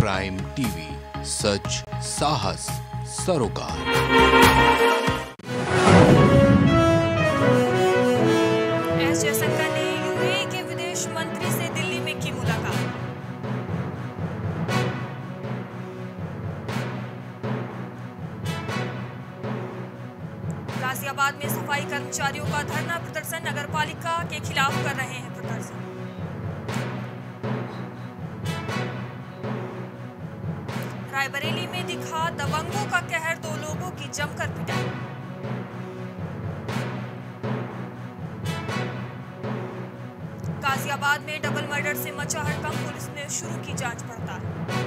Prime TV, सच साहस सरोकार। S Jaishankar ने यूएई के विदेश मंत्री से दिल्ली में की मुलाकात। गाजियाबाद में सफाई कर्मचारियों का धरना प्रदर्शन, नगरपालिका के खिलाफ कर रहे हैं प्रदर्शन। रायबरेली में दिखा दबंगों का कहर, 2 लोगों की जमकर पिटाई। गाजियाबाद में डबल मर्डर से मचा हड़कंप, पुलिस ने शुरू की जांच पड़ताल।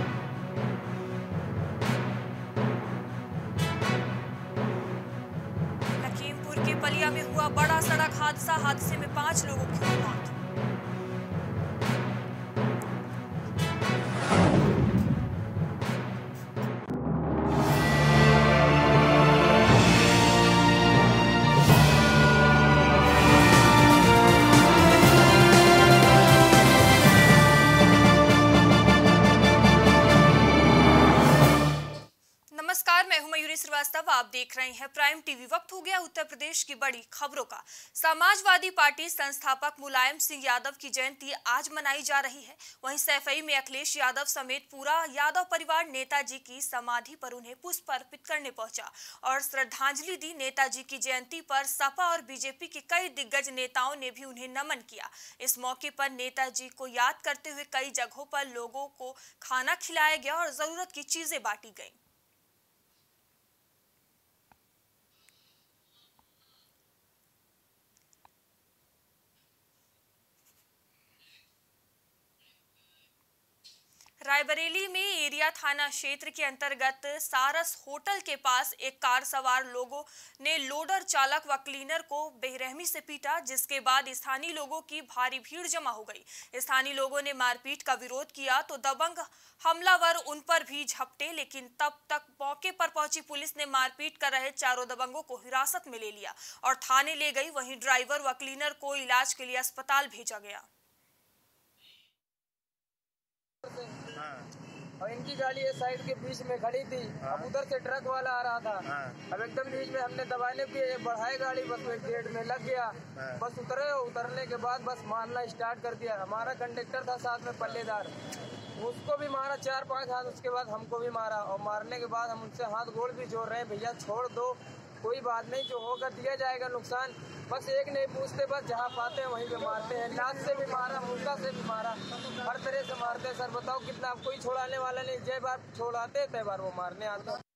लखीमपुर के पलिया में हुआ बड़ा सड़क हादसे में 5 लोगों की हुई मौत। आप देख रहे हैं प्राइम टीवी। वक्त हो गया उत्तर प्रदेश की बड़ी खबरों का। समाजवादी पार्टी संस्थापक मुलायम सिंह यादव की जयंती आज मनाई जा रही है। वहीं सैफई में अखिलेश यादव समेत पूरा यादव परिवार नेताजी की समाधि पर उन्हें पुष्प अर्पित करने पहुंचा और श्रद्धांजलि दी। नेताजी की जयंती पर सपा और बीजेपी के कई दिग्गज नेताओं ने भी उन्हें नमन किया। इस मौके पर नेताजी को याद करते हुए कई जगहों पर लोगों को खाना खिलाया गया और जरूरत की चीजें बांटी गई। रायबरेली में एरिया थाना क्षेत्र के अंतर्गत सारस होटल के पास एक कार सवार लोगों ने लोडर चालक व क्लीनर को बेरहमी से पीटा, जिसके बाद स्थानीय लोगों की भारी भीड़ जमा हो गई। स्थानीय लोगों ने मारपीट का विरोध किया तो दबंग हमलावर उन पर भी झपटे, लेकिन तब तक मौके पर पहुंची पुलिस ने मारपीट कर रहे चारों दबंगों को हिरासत में ले लिया और थाने ले गई। वहीं ड्राइवर व क्लीनर को इलाज के लिए अस्पताल भेजा गया। और इनकी गाड़ी इस साइड के बीच में खड़ी थी। अब उधर से ट्रक वाला आ रहा था। अब एकदम बीच में हमने दबाने पे बढ़ाई गाड़ी, बस एक गेट में लग गया। बस उतरने के बाद बस मारना स्टार्ट कर दिया। हमारा कंडक्टर था साथ में पल्लेदार, उसको भी मारा 4-5 हाथ, उसके बाद हमको भी मारा। और मारने के बाद हम उनसे हाथ गोड़ भी जोड़ रहे हैं, भैया छोड़ दो, कोई बात नहीं, जो होगा दिया जाएगा नुकसान। बस एक नहीं पूछते, बस जहाँ पाते हैं वहीं पे मारते हैं। लात से भी मारा, मुक्का से भी मारा, हर तरह से मारते हैं। सर बताओ कितना, कोई छोड़ाने वाला नहीं, जय बार छोड़ाते तय बार वो मारने आते हैं।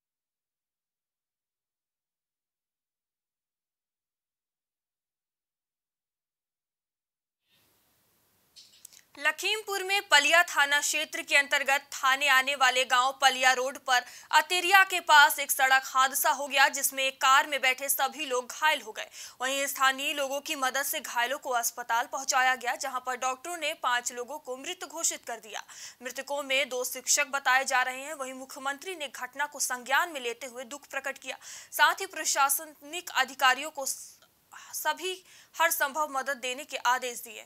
लखीमपुर में पलिया थाना क्षेत्र के अंतर्गत थाने आने वाले गांव पलिया रोड पर अतेरिया के पास एक सड़क हादसा हो गया, जिसमें एक कार में बैठे सभी लोग घायल हो गए। वहीं स्थानीय लोगों की मदद से घायलों को अस्पताल पहुंचाया गया, जहां पर डॉक्टरों ने 5 लोगों को मृत घोषित कर दिया। मृतकों में 2 शिक्षक बताए जा रहे हैं। वहीं मुख्यमंत्री ने घटना को संज्ञान में लेते हुए दुख प्रकट किया। साथ ही प्रशासनिक अधिकारियों को सभी हर संभव मदद देने के आदेश दिए।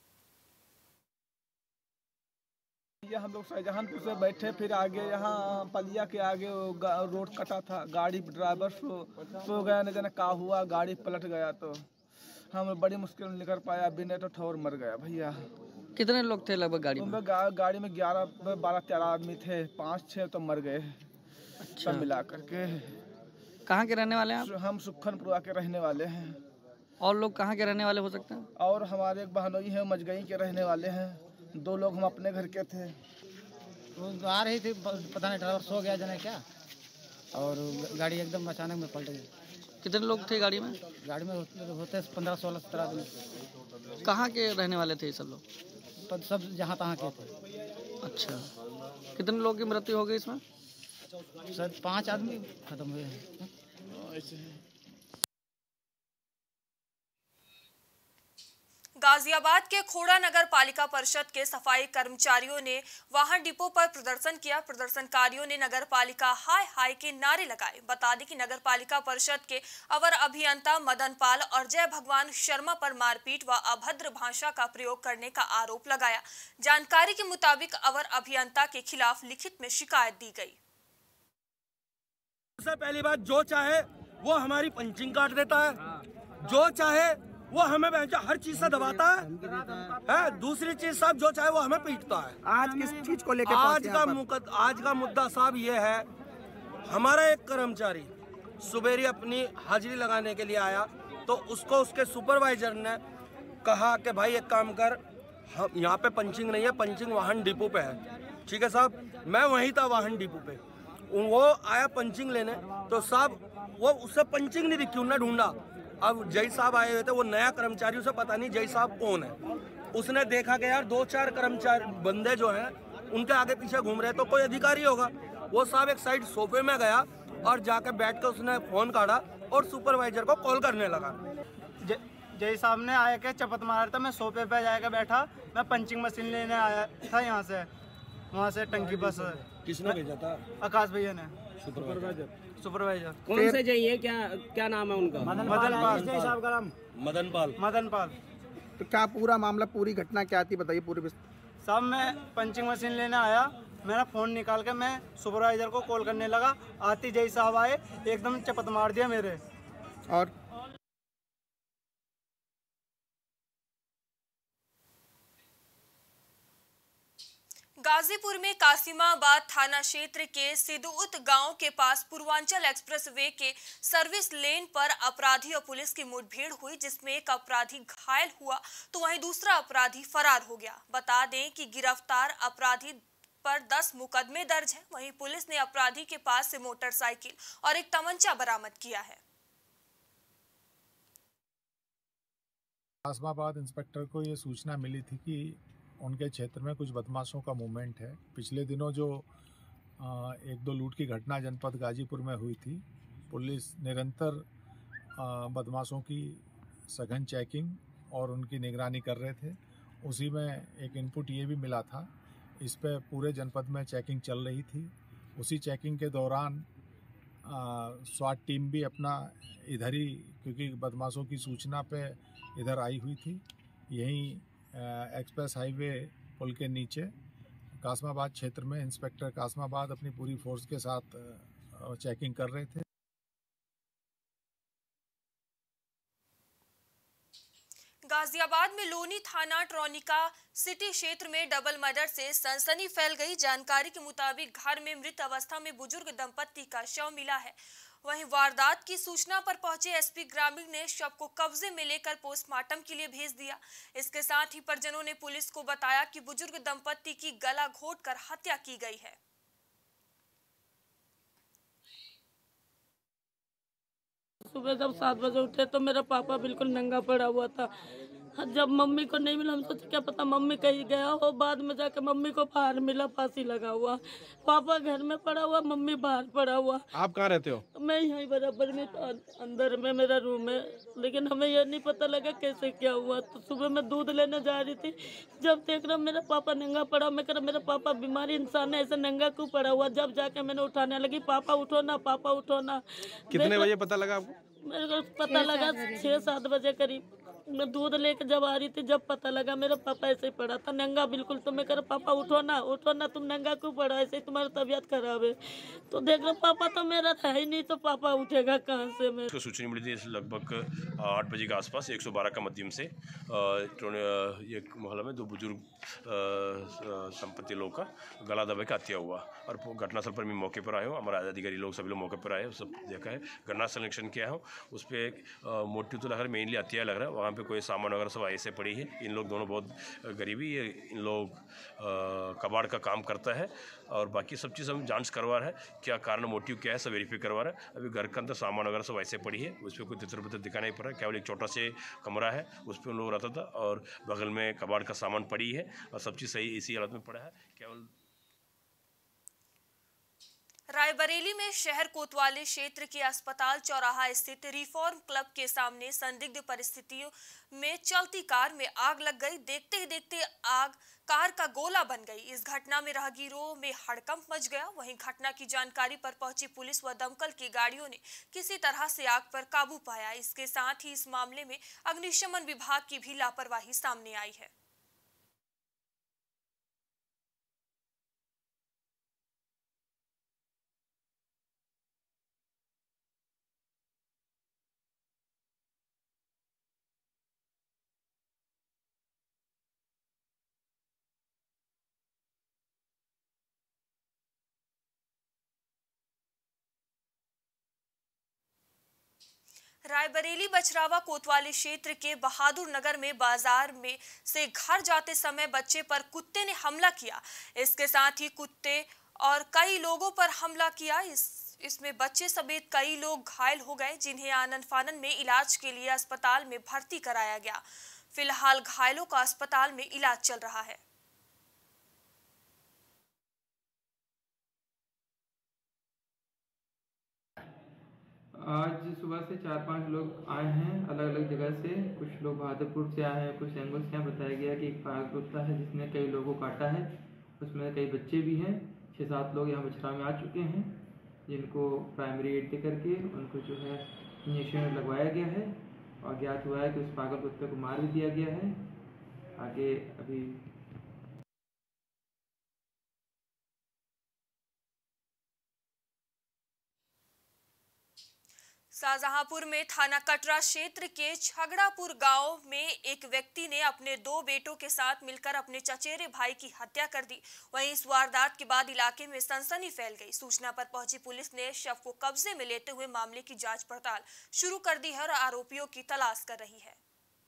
ये हम लोग शाहजहानपुर से बैठे, फिर आगे यहाँ पलिया के आगे रोड कटा था, गाड़ी ड्राइवर सो गया, न जाने का हुआ, गाड़ी पलट गया तो हम बड़ी मुश्किल में निकल पाया, बिना तो ठोर मर गया। भैया कितने लोग थे लगभग गाड़ी में? गाड़ी में 11-12-13 आदमी थे, 5-6 तो मर गए। अच्छा। सब मिला करके। कहाँ के रहने वाले हैं आप? हम सुखनपुरा के रहने वाले हैं। और लोग कहाँ के रहने वाले हो सकते हैं? और हमारे एक बहनोई है, मजगई के रहने वाले हैं। 2 लोग हम अपने घर के थे। वो आ रही थी, पता नहीं ड्राइवर सो गया जाने क्या, और गाड़ी एकदम अचानक में पलट गई। कितने लोग थे गाड़ी में? गाड़ी में होते 15-16-17 आदमी। कहाँ के रहने वाले थे सब लोग? तो सब जहाँ तहाँ के थे। अच्छा, कितने लोगों की मृत्यु हो गई इसमें? सर 5 आदमी खत्म हुए हैं। गाजियाबाद के खोड़ा नगर पालिका परिषद के सफाई कर्मचारियों ने वाहन डिपो पर प्रदर्शन किया। प्रदर्शनकारियों ने नगर पालिका हाय हाय के नारे लगाए। बता दें कि नगर पालिका परिषद के अवर अभियंता मदन पाल और जय भगवान शर्मा पर मारपीट व अभद्र भाषा का प्रयोग करने का आरोप लगाया। जानकारी के मुताबिक अवर अभियंता के खिलाफ लिखित में शिकायत दी गई। सबसे पहली बात, जो चाहे वो हमारी पंचिंग काट देता है, जो चाहे वो हमें हर चीज से दबाता है। दूसरी चीज साहब, जो चाहे वो हमें पीटता है। आज किस चीज को लेकर आज का मुद्दा साहब ये है, हमारा एक कर्मचारी सुबेरी अपनी हाजिरी लगाने के लिए आया तो उसको उसके सुपरवाइजर ने कहा कि भाई एक काम कर, हम यहाँ पे पंचिंग नहीं है, पंचिंग वाहन डिपो पे है। ठीक है साहब, मैं वहीं था वाहन डिपो पे, वो आया पंचिंग लेने तो साहब वो उससे पंचिंग नहीं दिखी, उन्होंने ढूंढा। अब जय साहब आए हुए थे, वो नया कर्मचारी, उसे पता नहीं जय साहब कौन है। उसने देखा कि यार 2-4 कर्मचारी बंदे जो हैं उनके आगे पीछे घूम रहे, तो कोई अधिकारी होगा। वो साहब एक साइड सोफे में गया और जाके बैठ कर उसने फोन काटा और सुपरवाइजर को कॉल करने लगा। जय साहब ने आया के चपत मारा था, मैं सोफे पे जाकर बैठा, मैं पंचिंग मशीन लेने आया था यहाँ से, वहाँ से टंकी बस। किसने भेजा था? आकाश भैया ने। सुपरवाइजर कौन से चाहिए, क्या नाम है उनका? मदन पाल। मदन पाल। तो क्या पूरा मामला, पूरी घटना क्या थी बताइए पूरे। साहब मैं पंचिंग मशीन लेने आया, मेरा फ़ोन निकाल के मैं सुपरवाइजर को कॉल करने लगा। आती जय साहब आए, एकदम चपत मार दिया मेरे। और गाजीपुर में कासिमाबाद थाना क्षेत्र के सिद्धूत गांव के पास पूर्वांचल एक्सप्रेसवे के सर्विस लेन पर अपराधी और पुलिस की मुठभेड़ हुई, जिसमें एक अपराधी घायल हुआ तो वहीं दूसरा अपराधी फरार हो गया। बता दें कि गिरफ्तार अपराधी पर 10 मुकदमे दर्ज हैं। वहीं पुलिस ने अपराधी के पास से मोटरसाइकिल और एक तमंचा बरामद किया है। कासिमाबाद इंस्पेक्टर को ये सूचना मिली थी कि उनके क्षेत्र में कुछ बदमाशों का मूवमेंट है। पिछले दिनों जो 1-2 लूट की घटना जनपद गाजीपुर में हुई थी, पुलिस निरंतर बदमाशों की सघन चेकिंग और उनकी निगरानी कर रहे थे। उसी में एक इनपुट ये भी मिला था, इस पे पूरे जनपद में चेकिंग चल रही थी। उसी चेकिंग के दौरान स्वाट टीम भी अपना इधर ही, क्योंकि बदमाशों की सूचना पे इधर आई हुई थी, यहीं एक्सप्रेस हाईवे पुल के नीचे कासिमाबाद क्षेत्र में इंस्पेक्टर कासिमाबाद अपनी पूरी फोर्स के साथ चेकिंग कर रहे थे। गाजियाबाद में लोनी थाना ट्रोनिका सिटी क्षेत्र में डबल मर्डर से सनसनी फैल गई। जानकारी के मुताबिक घर में मृत अवस्था में बुजुर्ग दंपत्ति का शव मिला है। वहीं वारदात की सूचना पर पहुंचे एसपी ग्रामीण ने शव को कब्जे में लेकर पोस्टमार्टम के लिए भेज दिया। इसके साथ ही परिजनों ने पुलिस को बताया कि बुजुर्ग दंपत्ति की गला घोंटकर हत्या की गई है। सुबह जब 7 बजे उठे तो मेरा पापा बिल्कुल नंगा पड़ा हुआ था। जब मम्मी को नहीं मिला, हम सोचे क्या पता मम्मी कहीं गया हो। बाद में जाकर मम्मी को बाहर मिला, फांसी लगा हुआ। पापा घर में पड़ा हुआ, मम्मी बाहर पड़ा हुआ। आप कहाँ रहते हो? मैं यहीं बराबर में अंदर में मेरा रूम है, लेकिन हमें यह नहीं पता लगा कैसे क्या हुआ। तो सुबह मैं दूध लेने जा रही थी, जब देख रहा मेरा पापा नंगा पड़ा। मैं कह रहा मेरा पापा बीमारी इंसान है, ऐसे नंगा क्यों पड़ा हुआ। जब जाके मैंने उठाने लगी, पापा उठो ना, पापा उठो ना। कितने बजे पता लगा आपको? मेरे को पता लगा 6-7 बजे करीब। मैं दूध लेकर जब आ रही थी, जब पता लगा मेरा पापा ऐसे ही पड़ा था नंगा बिल्कुल। तो मैं कह रहा पापा उठो ना, तुम नंगा क्यों पड़ा, ऐसे ही तुम्हारी तबीयत खराब है। तो देख लो पापा तो मेरा था ही नहीं, तो पापा उठेगा कहाँ से। मैं सूचना मिली थी लगभग 8 बजे के आसपास 112 का मध्यम से एक मोहल्ला में 2 बुजुर्ग दंपति लोग का गला दबा के हत्या हुआ। और घटनास्थल पर मैं मौके पर आया हूँ, हमारे अधिकारी लोग सभी लोग मौके पर आए, सब देखा है, घटनास्थल निरीक्षण किया हूँ। उस पर एक मोटिव तो लग रहा है, मेनली हत्या लग रहा है। वहाँ पे कोई सामान वगैरह सब ऐसे पड़ी है। इन लोग दोनों बहुत गरीबी है, इन लोग कबाड़ का काम करता है और बाकी सब चीज़ हम जांच करवा रहे हैं, क्या कारण मोटिव क्या है सब वेरीफाई करवा रहे हैं। अभी घर के अंदर सामान वगैरह सब ऐसे पड़ी है, उस पर कोई तितर-बितर दिखा नहीं पड़ रहा है। केवल एक छोटा से कमरा है, उस पर उन लोग रहता था और बगल में कबाड़ का सामान पड़ी है और सब चीज़ सही इसी हालत में पड़ा है। केवल रायबरेली में शहर कोतवाली क्षेत्र के अस्पताल चौराहा स्थित रिफॉर्म क्लब के सामने संदिग्ध परिस्थितियों में चलती कार में आग लग गई। देखते ही देखते आग कार का गोला बन गई। इस घटना में राहगीरों में हड़कंप मच गया। वहीं घटना की जानकारी पर पहुंची पुलिस व दमकल की गाड़ियों ने किसी तरह से आग पर काबू पाया। इसके साथ ही इस मामले में अग्निशमन विभाग की भी लापरवाही सामने आई है। रायबरेली बछरावा कोतवाली क्षेत्र के बहादुर नगर में बाजार में से घर जाते समय बच्चे पर कुत्ते ने हमला किया। इसके साथ ही कुत्ते और कई लोगों पर हमला किया। इसमें बच्चे समेत कई लोग घायल हो गए, जिन्हें आनन फानन में इलाज के लिए अस्पताल में भर्ती कराया गया। फिलहाल घायलों का अस्पताल में इलाज चल रहा है। आज सुबह से 4-5 लोग आए हैं अलग अलग जगह से। कुछ लोग बहादुरपुर से आए हैं, कुछ एंगल से। बताया गया कि एक पागल कुत्ता है जिसने कई लोगों को काटा है, उसमें कई बच्चे भी हैं। 6-7 लोग यहाँ बछरा में आ चुके हैं, जिनको प्राइमरी एड दे करके उनको जो है इंजेक्शन लगवाया गया है और ज्ञात हुआ है कि उस पागल कुत्ते को मार भी दिया गया है। आगे अभी शाहजहांपुर में थाना कटरा क्षेत्र के छगड़ापुर गांव में एक व्यक्ति ने अपने 2 बेटों के साथ मिलकर अपने चचेरे भाई की हत्या कर दी। वहीं इस वारदात के बाद इलाके में सनसनी फैल गई। सूचना पर पहुंची पुलिस ने शव को कब्जे में लेते हुए मामले की जांच पड़ताल शुरू कर दी है और आरोपियों की तलाश कर रही है।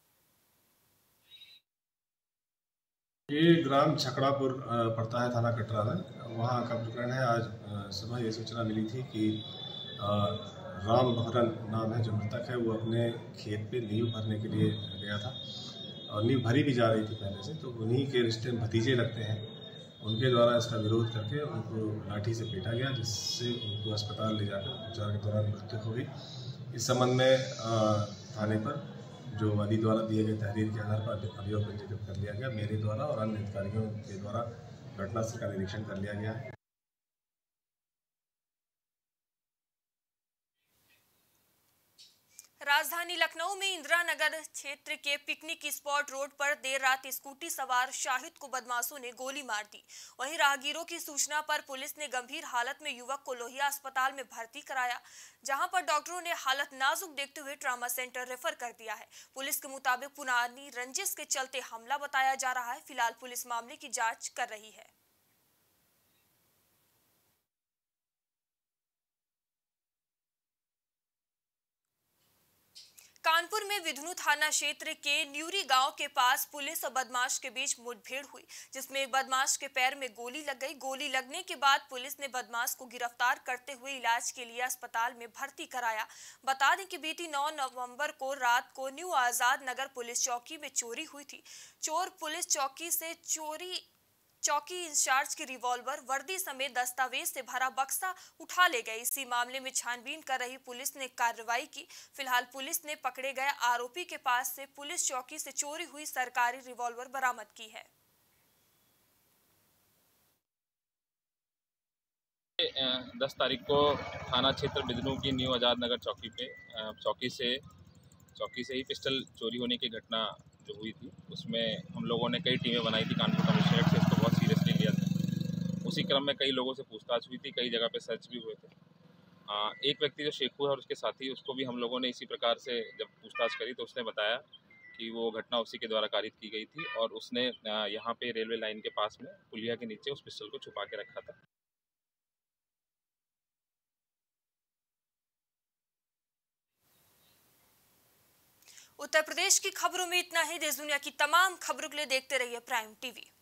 ये ग्राम छकड़ापुर पड़ता है थाना कटरा में। वहाँ का प्रकरण है। आज सुबह ये सूचना मिली थी कि राम बहरन नाम है जो मृतक है, वो अपने खेत पे नींव भरने के लिए गया था और नींव भरी भी जा रही थी पहले से। तो उन्हीं के रिश्ते में भतीजे लगते हैं, उनके द्वारा इसका विरोध करके उनको लाठी से पीटा गया, जिससे उनको अस्पताल ले जाकर उपचार के दौरान मृत्यु हो गई। इस संबंध में थाने पर जो वादी द्वारा दिए गए तहरीर के आधार पर अभियोग पंजीकृत कर लिया गया। मेरे द्वारा और अन्य अधिकारियों के द्वारा घटनास्थल का निरीक्षण कर लिया गया है। राजधानी लखनऊ में इंदिरा नगर क्षेत्र के पिकनिक स्पॉट रोड पर देर रात स्कूटी सवार शाहिद को बदमाशों ने गोली मार दी। वहीं राहगीरों की सूचना पर पुलिस ने गंभीर हालत में युवक को लोहिया अस्पताल में भर्ती कराया, जहां पर डॉक्टरों ने हालत नाजुक देखते हुए ट्रॉमा सेंटर रेफर कर दिया है। पुलिस के मुताबिक पुरानी रंजिश के चलते हमला बताया जा रहा है। फिलहाल पुलिस मामले की जाँच कर रही है। कानपुर में विधुनु थाना क्षेत्र के न्यूरी गांव के पास पुलिस और बदमाश के बीच मुठभेड़ हुई, जिसमें एक बदमाश के पैर में गोली लग गई। गोली लगने के बाद पुलिस ने बदमाश को गिरफ्तार करते हुए इलाज के लिए अस्पताल में भर्ती कराया। बता दें कि बीती 9 नवंबर को रात को न्यू आजाद नगर पुलिस चौकी में चोरी हुई थी। चोर पुलिस चौकी से चौकी इंचार्ज की रिवॉल्वर, वर्दी समेत दस्तावेज से भरा बक्सा उठा ले गए। इसी मामले में छानबीन कर रही पुलिस ने कार्रवाई की। फिलहाल पुलिस ने पकड़े गए आरोपी के पास से पुलिस चौकी से चोरी हुई सरकारी रिवॉल्वर बरामद की है। 10 तारीख को थाना क्षेत्र बिदनू की न्यू आजाद नगर चौकी पे चौकी से ही पिस्टल चोरी होने की घटना जो हुई थी, उसमें हम लोगों ने कई टीमें बनाई थी। कानपुर कमिश्नरेट से इसको बहुत सीरियसली लिया था। उसी क्रम में कई लोगों से पूछताछ हुई थी, कई जगह पे सर्च भी हुए थे। एक व्यक्ति जो शेखू है और उसके साथी, उसको भी हम लोगों ने इसी प्रकार से जब पूछताछ करी तो उसने बताया कि वो घटना उसी के द्वारा कारित की गई थी और उसने यहाँ पे रेलवे लाइन के पास में पुलिया के नीचे उस पिस्टल को छुपा के रखा था। उत्तर प्रदेश की खबरों में इतना ही। देश दुनिया की तमाम खबरों के लिए देखते रहिए प्राइम टीवी।